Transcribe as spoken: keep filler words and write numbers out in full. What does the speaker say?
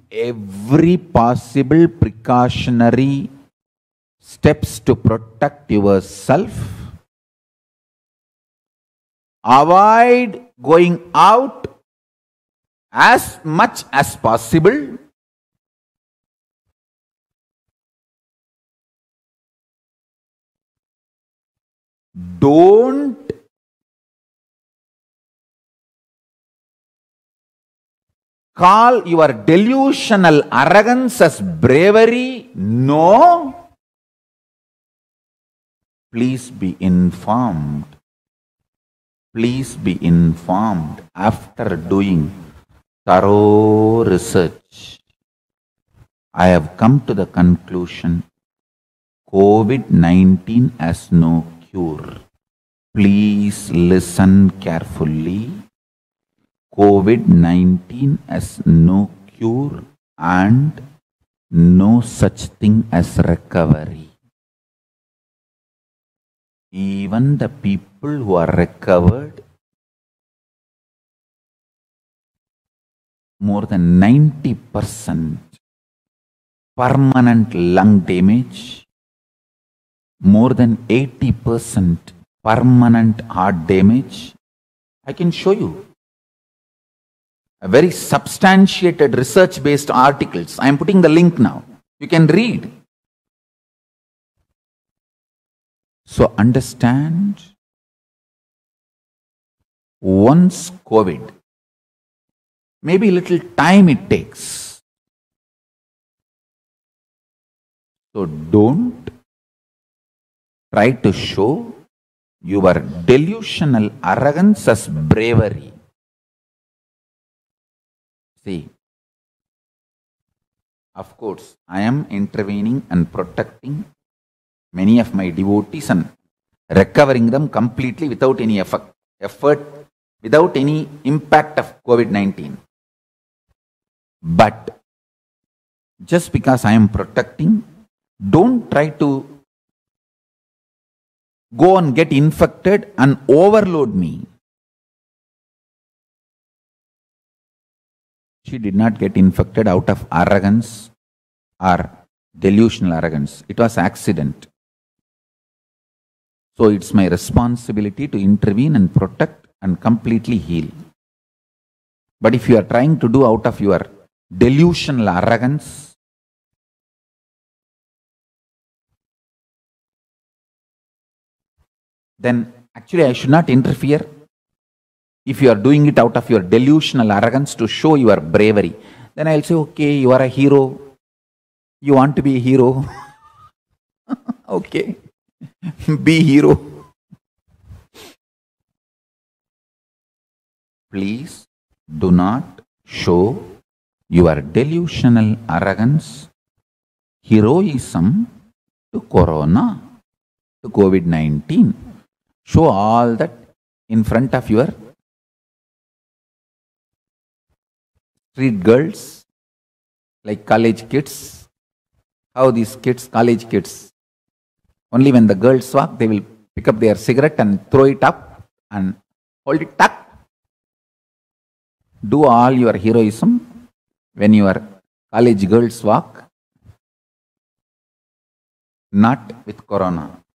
every possible precautionary steps to protect yourself. Avoid going out as much as possible. Don't call your delusional arrogance as bravery. No. Please be informed. Please be informed after doing thorough research. I have come to the conclusion COVID nineteen has no cure. Please listen carefully. COVID nineteen has no cure and no such thing as recovery. Even the people who are recovered, more than ninety percent permanent lung damage, more than eighty percent permanent heart damage. I can show you a very substantiated research-based articles. I am putting the link now. You can read. So understand, once COVID, maybe little time it takes. So don't try to show your delusional arrogance as bravery. See, of course, I am intervening and protecting many of my devotees and recovering them completely without any effort, effort without any impact of COVID nineteen. But just because I am protecting, don't try to go and get infected and overload me. She did not get infected out of arrogance or delusional arrogance. It was accident. So it's my responsibility to intervene and protect and completely heal. But if you are trying to do out of your delusional arrogance, then actually I should not interfere. If you are doing it out of your delusional arrogance to show your bravery, then I'll say, okay, you are a hero. You want to be a hero. Okay. Be hero. Please do not show your delusional arrogance, heroism to Corona, to COVID nineteen. Show all that in front of your street girls, like college kids. How these kids, college kids, only when the girls walk, they will pick up their cigarette and throw it up and hold it tucked. Do all your heroism when your college girls walk, not with Corona.